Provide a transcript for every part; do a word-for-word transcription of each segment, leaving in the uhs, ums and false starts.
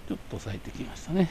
ちょっと咲いてきましたね。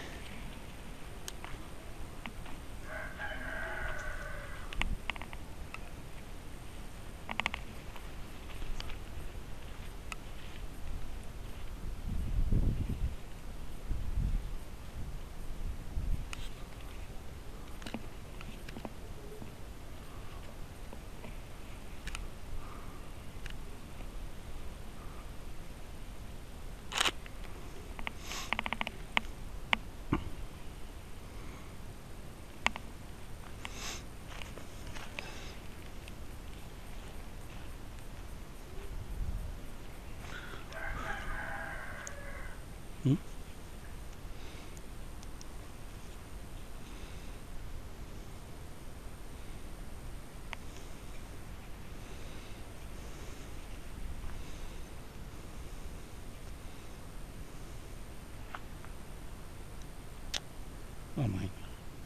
ん甘い。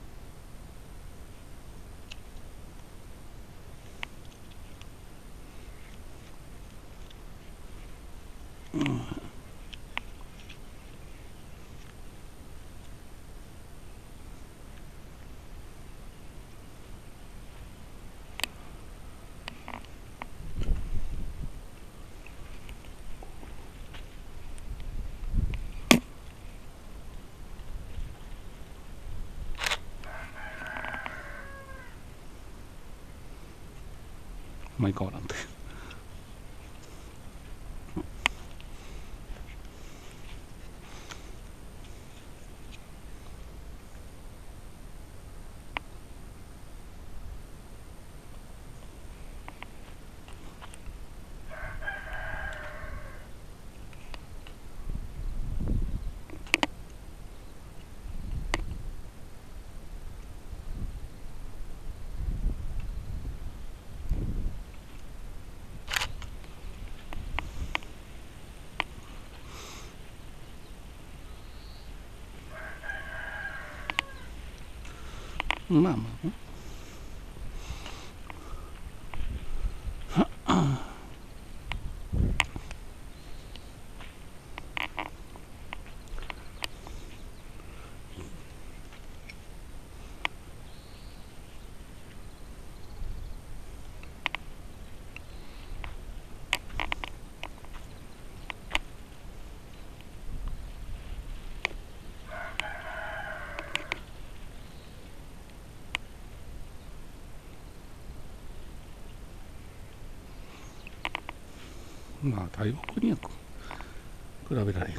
うん。まあ変わらんという。まあまあ、まあ大木には比べられへんな。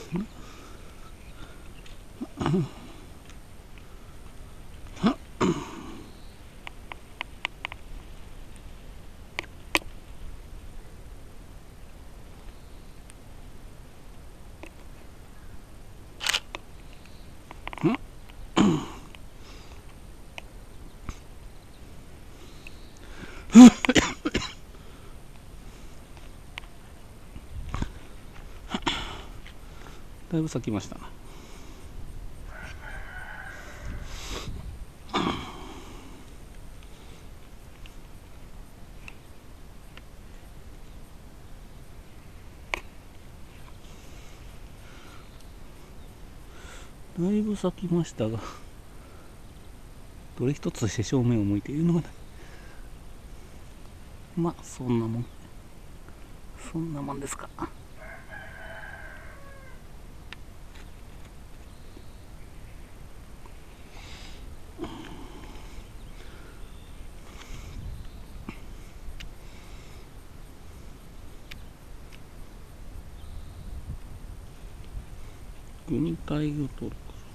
だいぶ咲きましたな。だいぶ咲きましたが、どれ一つして正面を向いているのがない。まあそんなもんそんなもんですか。軍隊を取る。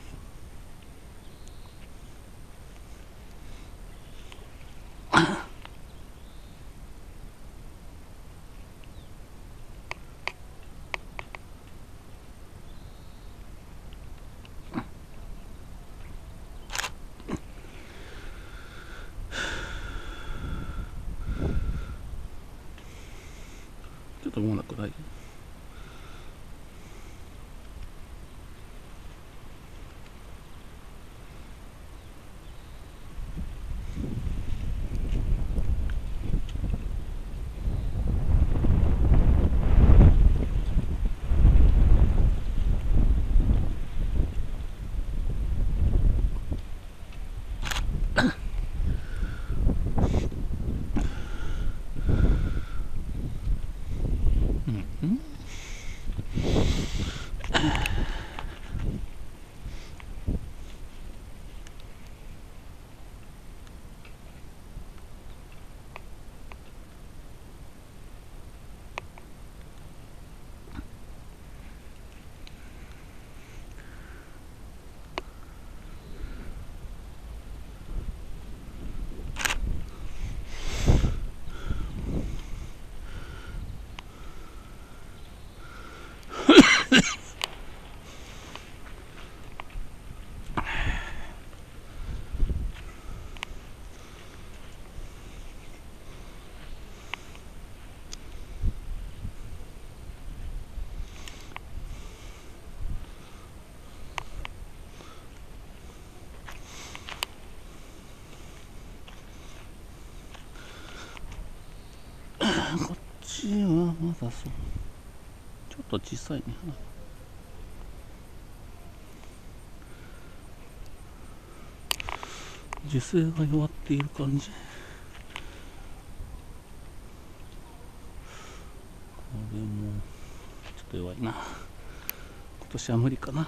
ちょっともうなくない。 まだそうちょっと小さいね。樹勢が弱っている感じ。これもちょっと弱いな。今年は無理かな。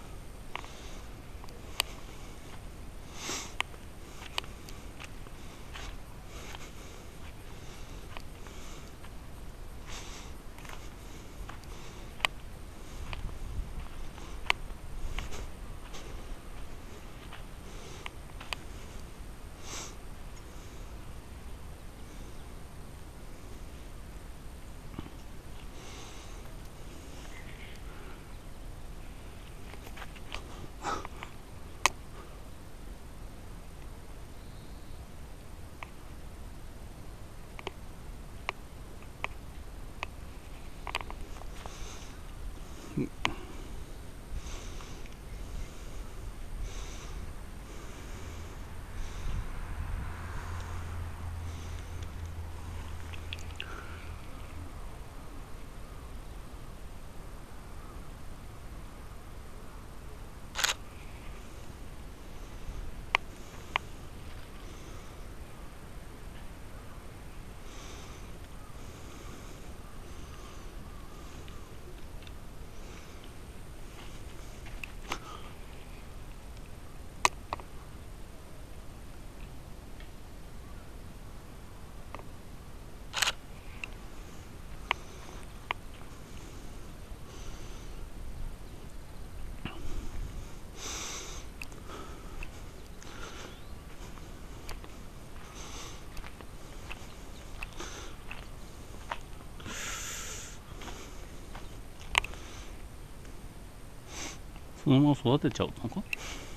そのまま育てちゃうのか。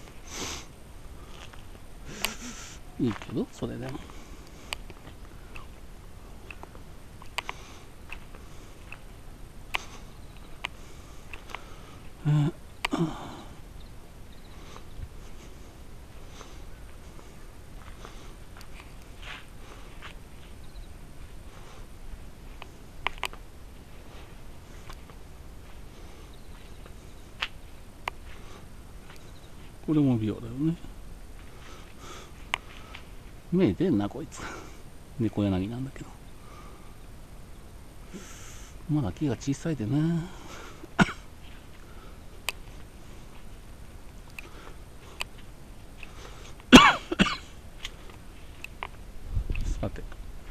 いいけどそれでも。えーこれも美容だよね。目出んなこいつ。猫柳なんだけどまだ木が小さいでね。さて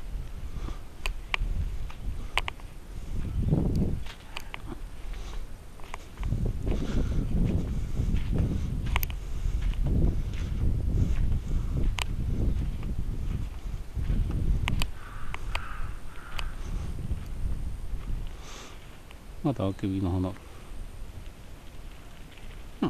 まだあけびの花。うん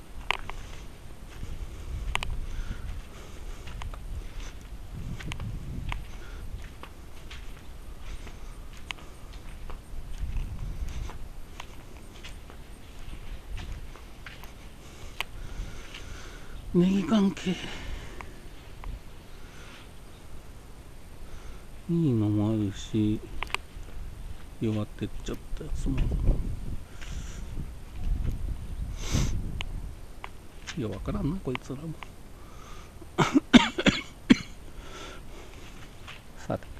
ネギ関係いいのもあるし弱ってっちゃったやつもいやわからんなこいつらもさて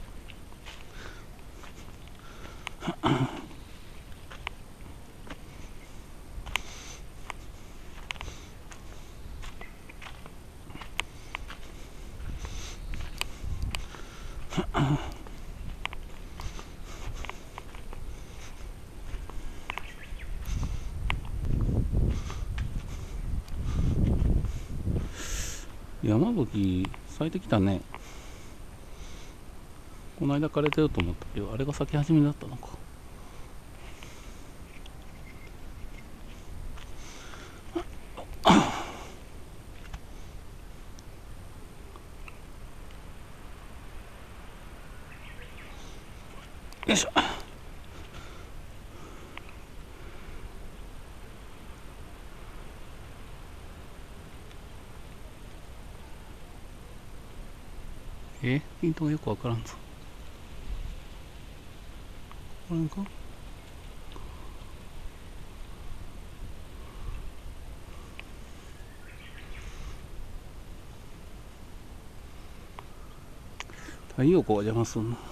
山吹咲いてきたね。この間枯れてると思ったけどあれが咲き始めだったのか。よいしょ。えピントがよくわからんぞ。 これか。太陽光が邪魔すんな。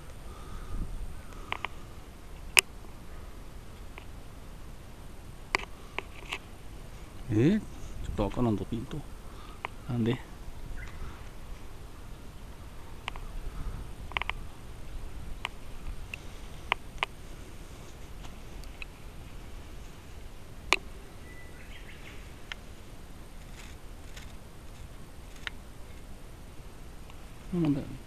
えー、ちょっとわからんとピント。なんでそうなんだよね。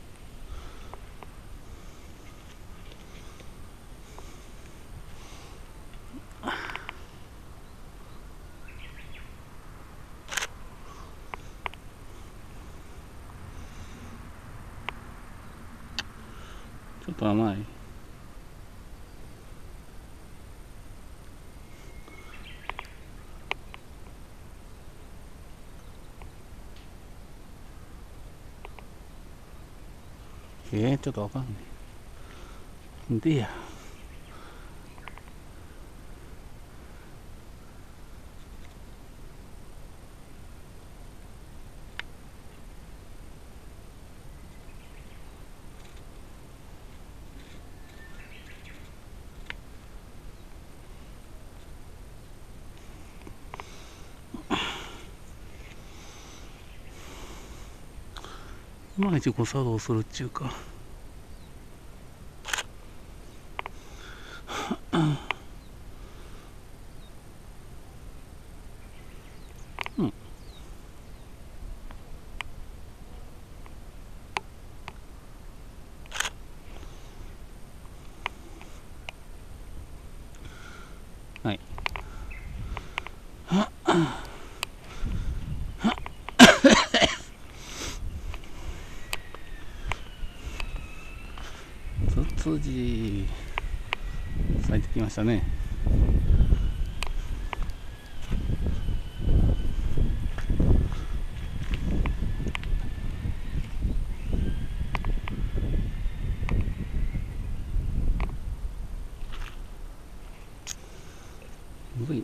ちょっと甘い。えー、ちょっとわかんない。でや。いまいち誤作動するっちゅうか。うん。はい。ツツジ咲いてきましたね。むずいな。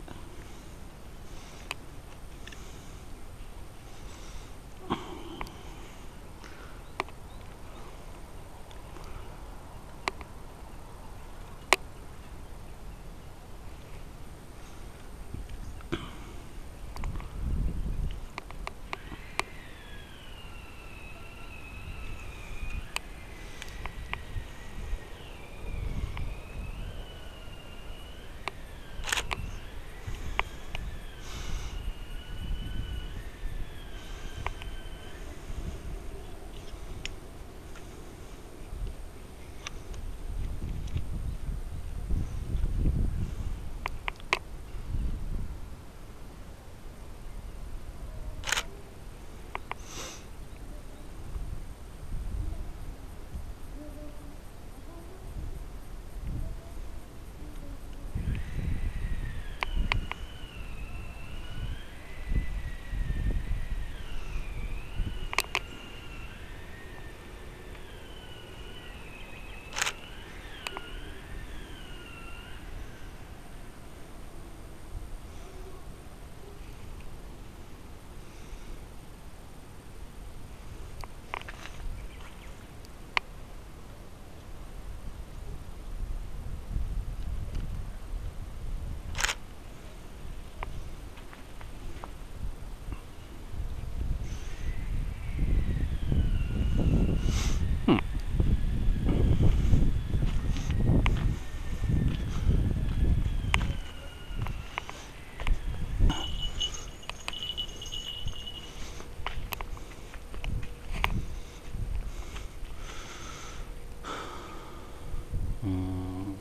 うーん。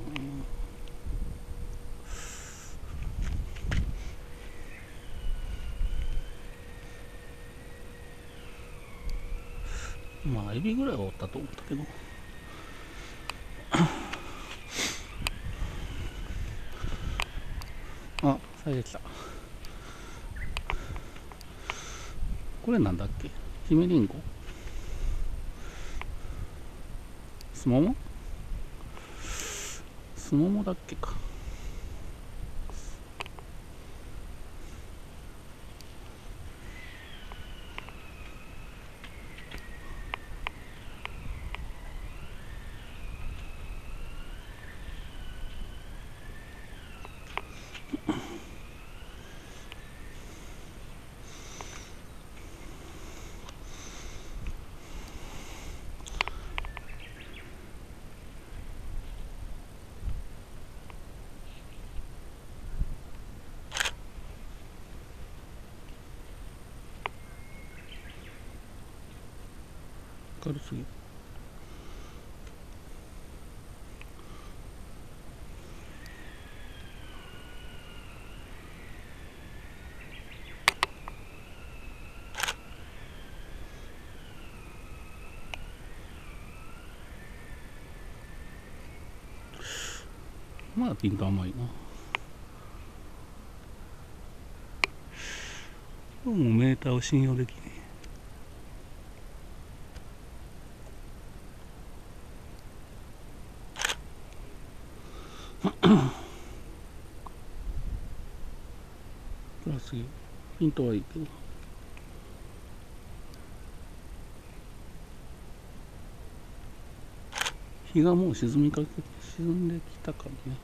まあエビぐらいはおったと思ったけど。あ、咲いてきた。これなんだっけ。ヒメリンゴ、スモモ、 スモモだっけか。軽すぎる。まだピント甘いな。どうもメーターを信用できねえ。プラスピントはいいけど。日がもう沈みかけ沈んできたかもね。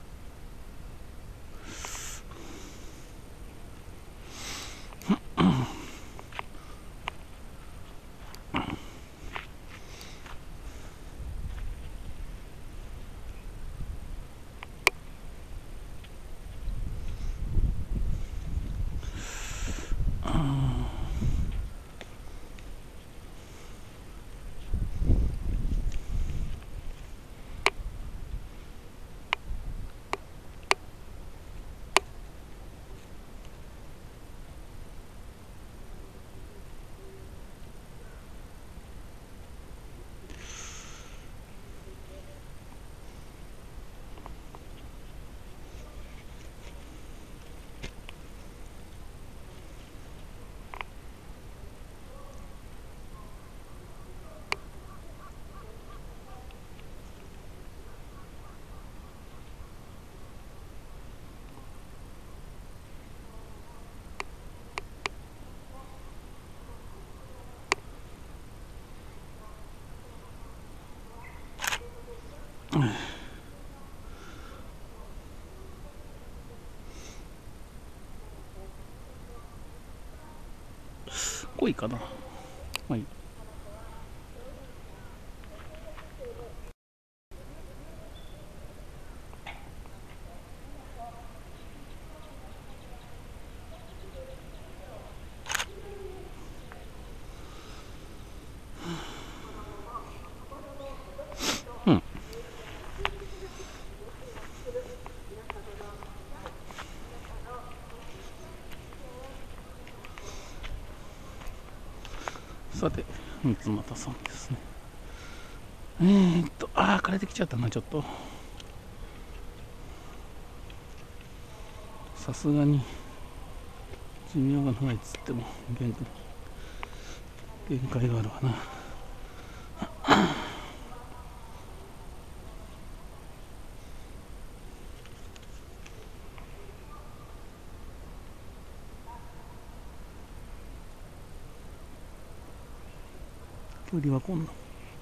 濃いかな。はい。うん。さて、三俣さんですね。えー、っと、ああ、枯れてきちゃったな、ちょっと。さすがに、寿命が長いっつっても限、限界があるわな。距離は今度。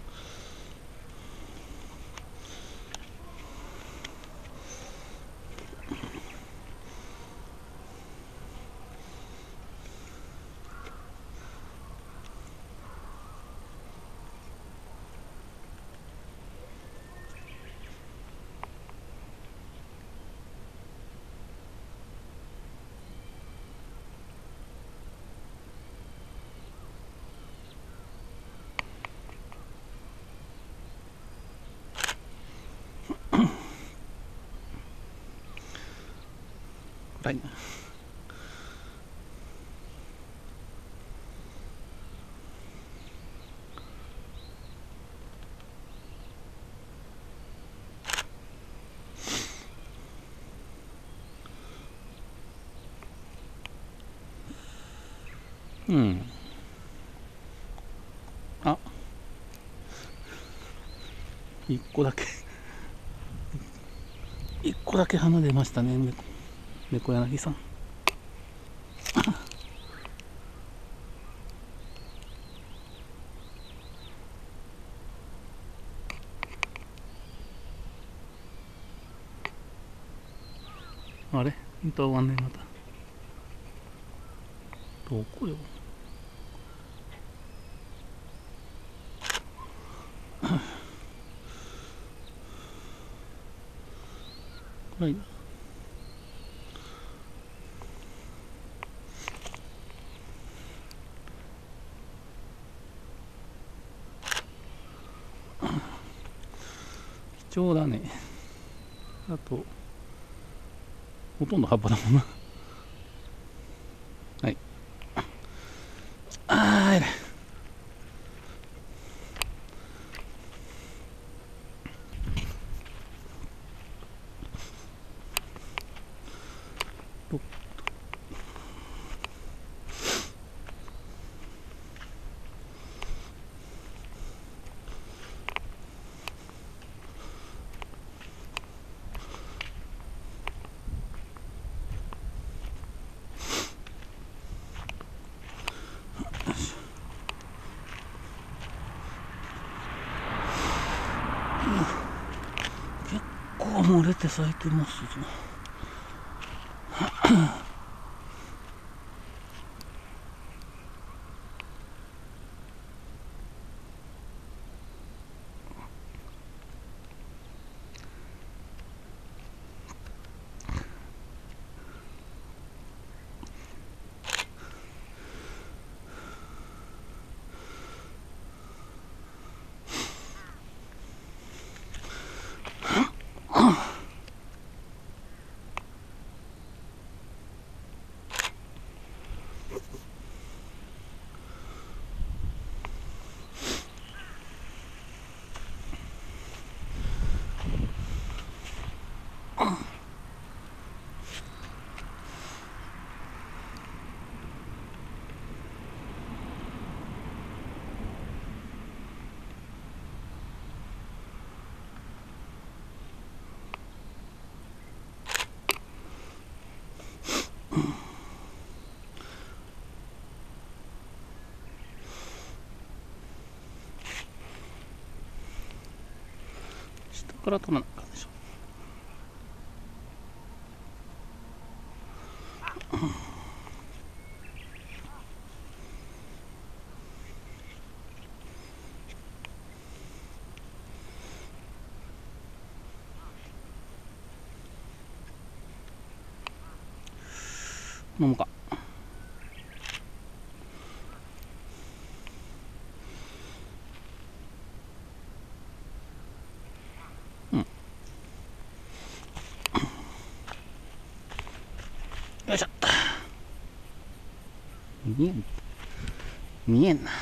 暗いな。うん。あ、一個だけだけ鼻出ましたね、猫猫柳さん。あれ歌わんねまた。どこよ。はい。貴重だね。あとほとんど葉っぱだもんな。はい。あーい。結構漏れて咲いてますぞ。下から取らなあかんでしょ。飲むか。うん。よいしょ。見えん。見えんな。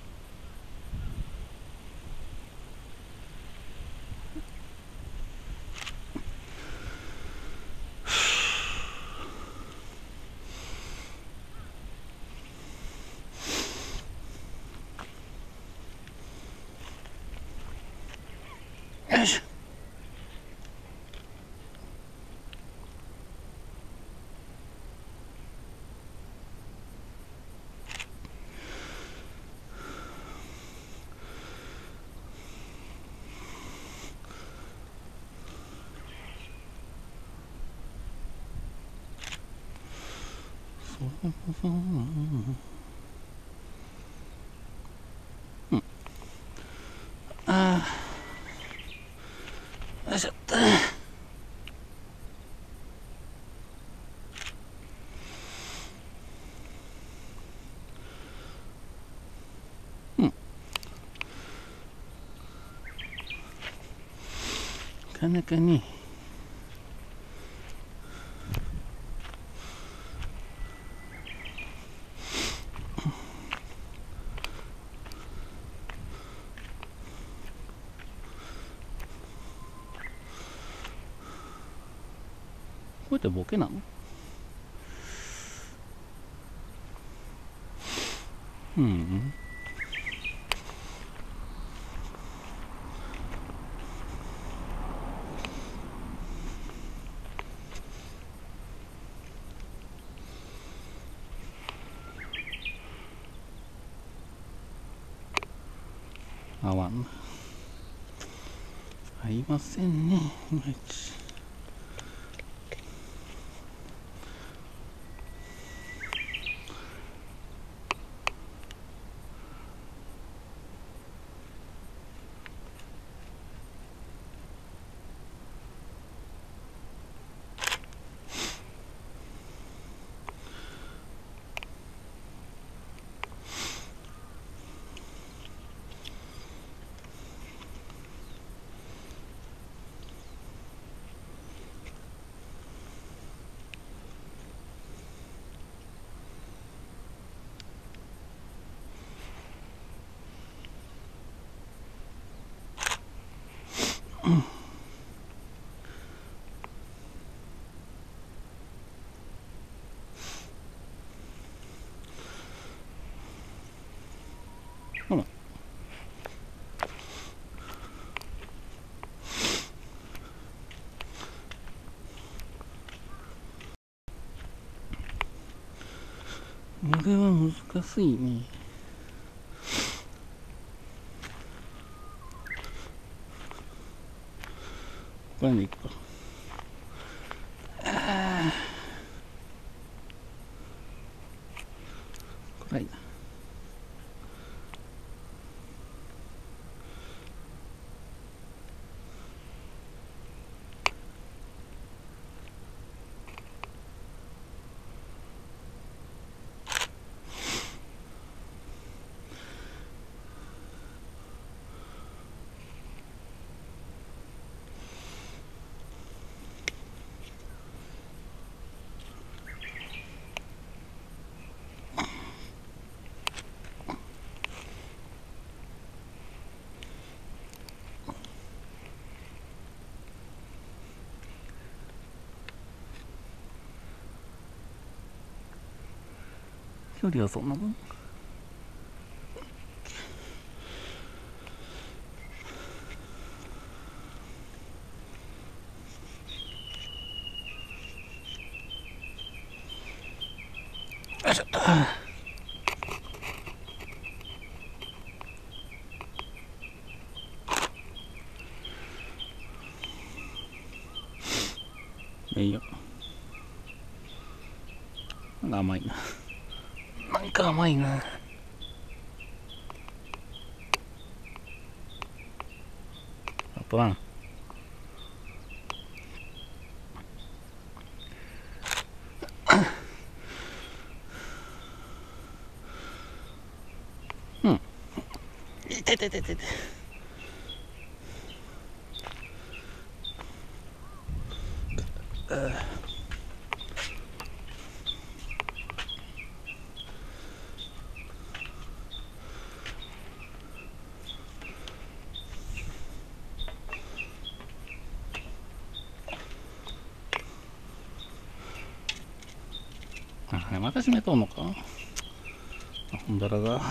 よいしょ。うん。ああ。よいしょ。うん。なかなかね。こうやってボケなの？うん。 合わん。合いませんね、いまいち。ほら。これは難しいね。これでいくか。ああ。暗いな。距離はそんなもん。よいしょっと。いいよ。なんか甘いな。なんか甘いな。あとな。うん。いててててて。あ、また閉めとんのか。ほんだらが。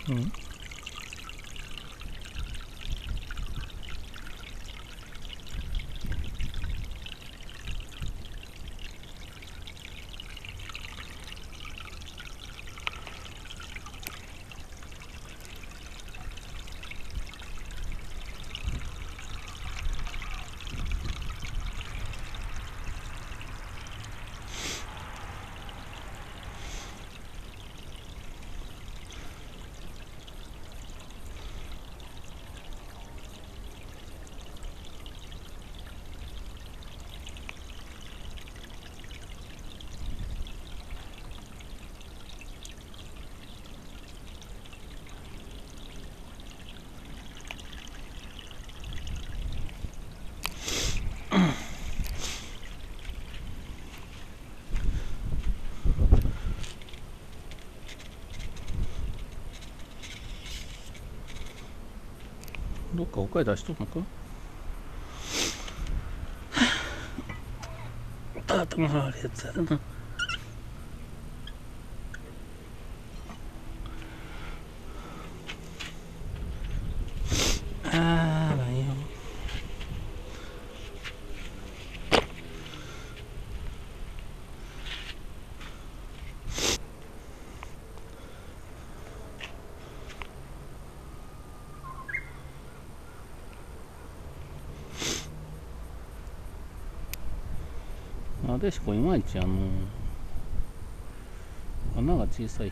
うんどっか他へ出しとんのか。頭があるやつやだな。あーなんよ。なでしこいまいちあの穴が小さい。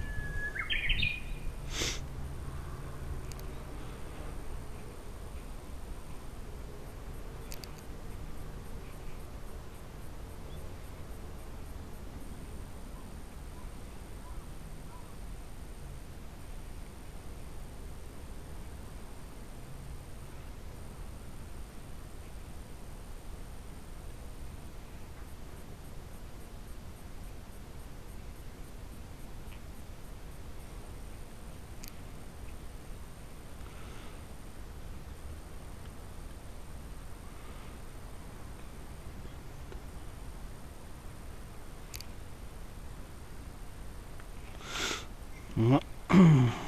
うまっ